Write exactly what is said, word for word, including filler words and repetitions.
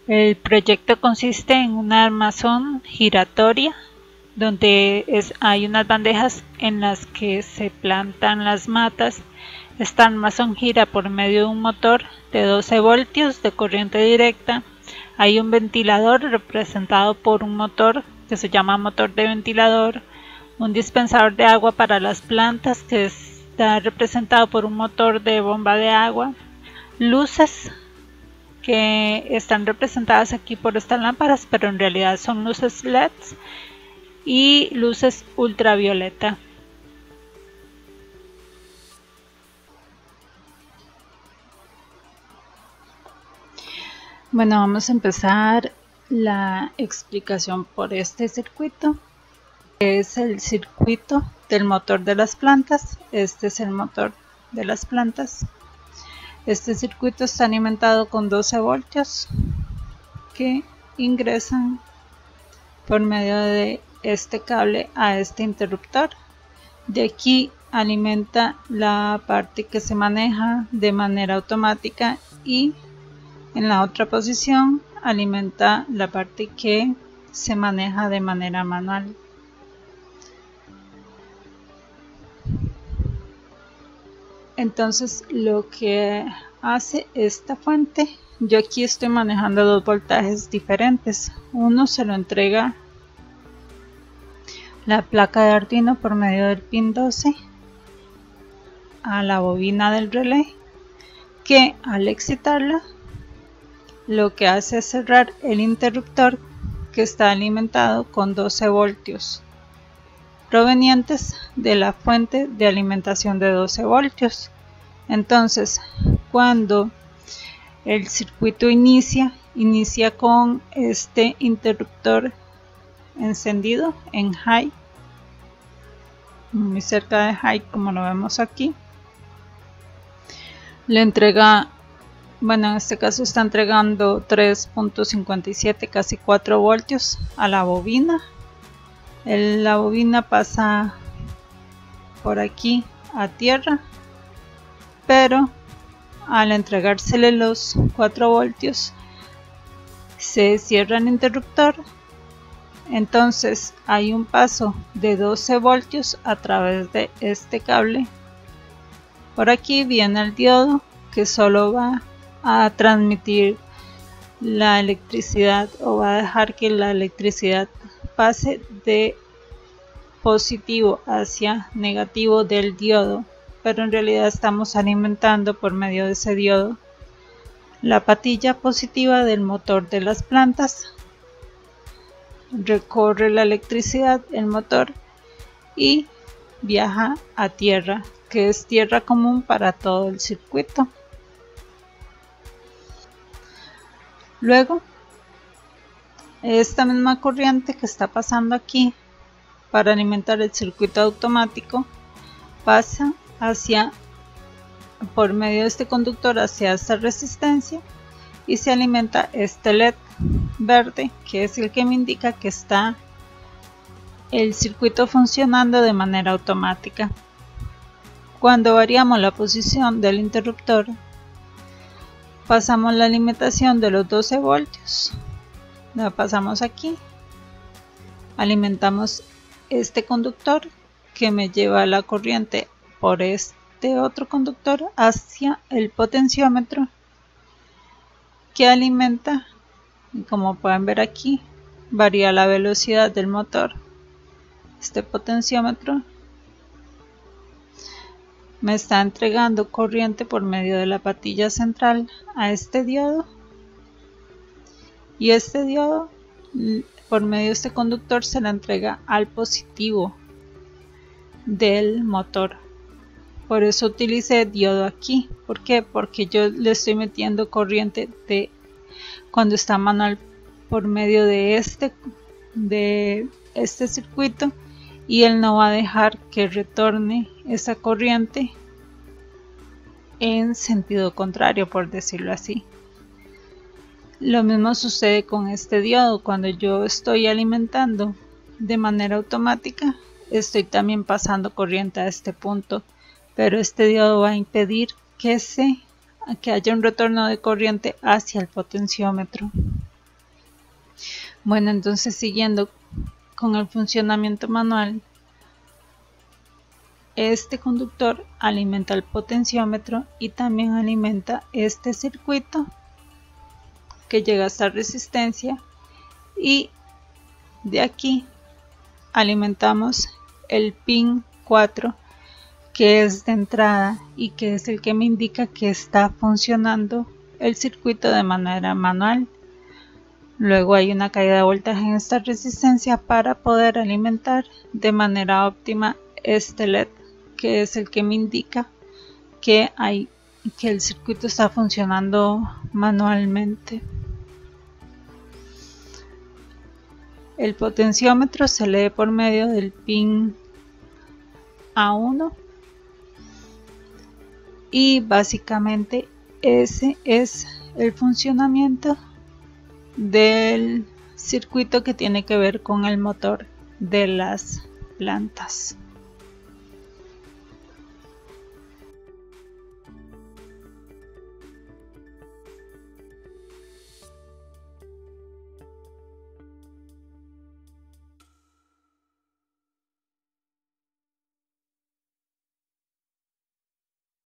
El proyecto consiste en una armazón giratoria donde es, hay unas bandejas en las que se plantan las matas. Esta armazón gira por medio de un motor de doce voltios de corriente directa. Hay un ventilador representado por un motor que se llama motor de ventilador, un dispensador de agua para las plantas que está representado por un motor de bomba de agua, luces que están representadas aquí por estas lámparas, pero en realidad son luces L E Ds, y luces ultravioleta. Bueno, vamos a empezar la explicación por este circuito. Es el circuito del motor de las plantas. Este es el motor de las plantas. Este circuito está alimentado con doce voltios que ingresan por medio de este cable a este interruptor. De aquí alimenta la parte que se maneja de manera automática y en la otra posición alimenta la parte que se maneja de manera manual. Entonces lo que hace esta fuente, yo aquí estoy manejando dos voltajes diferentes. Uno se lo entrega la placa de Arduino por medio del pin doce a la bobina del relé, que al excitarla lo que hace es cerrar el interruptor que está alimentado con doce voltios provenientes de la fuente de alimentación de doce voltios. Entonces, cuando el circuito inicia, inicia con este interruptor encendido en high, muy cerca de high, como lo vemos aquí. Le entrega, bueno, en este caso está entregando tres punto cincuenta y siete, casi cuatro voltios a la bobina. El, la bobina pasa por aquí a tierra, pero al entregársele los cuatro voltios se cierra el interruptor. Entonces hay un paso de doce voltios a través de este cable. Por aquí viene el diodo que solo va a transmitir la electricidad, o va a dejar que la electricidad pase de positivo hacia negativo del diodo, pero en realidad estamos alimentando por medio de ese diodo la patilla positiva del motor de las plantas. Recorre la electricidad el motor y viaja a tierra, que es tierra común para todo el circuito. Luego, esta misma corriente que está pasando aquí para alimentar el circuito automático pasa hacia, por medio de este conductor, hacia esta resistencia y se alimenta este L E D verde, que es el que me indica que está el circuito funcionando de manera automática. Cuando variamos la posición del interruptor, pasamos la alimentación de los doce voltios, la pasamos aquí, alimentamos este conductor que me lleva la corriente por este otro conductor hacia el potenciómetro, que alimenta, y como pueden ver aquí, varía la velocidad del motor. Este potenciómetro me está entregando corriente por medio de la patilla central a este diodo, y este diodo por medio de este conductor se la entrega al positivo del motor. Por eso utilicé diodo aquí. ¿Por qué? Porque yo le estoy metiendo corriente de cuando está manual por medio de este de este circuito, y él no va a dejar que retorne esa corriente en sentido contrario, por decirlo así. Lo mismo sucede con este diodo. Cuando yo estoy alimentando de manera automática, estoy también pasando corriente a este punto, pero este diodo va a impedir que, se, que haya un retorno de corriente hacia el potenciómetro. Bueno, entonces siguiendo con el funcionamiento manual, este conductor alimenta el potenciómetro y también alimenta este circuito que llega a esta resistencia, y de aquí alimentamos el pin cuatro, que es de entrada y que es el que me indica que está funcionando el circuito de manera manual. Luego hay una caída de voltaje en esta resistencia para poder alimentar de manera óptima este L E D, que es el que me indica que, hay, que el circuito está funcionando manualmente. El potenciómetro se lee por medio del pin A uno y básicamente ese es el funcionamiento del circuito que tiene que ver con el motor de las plantas.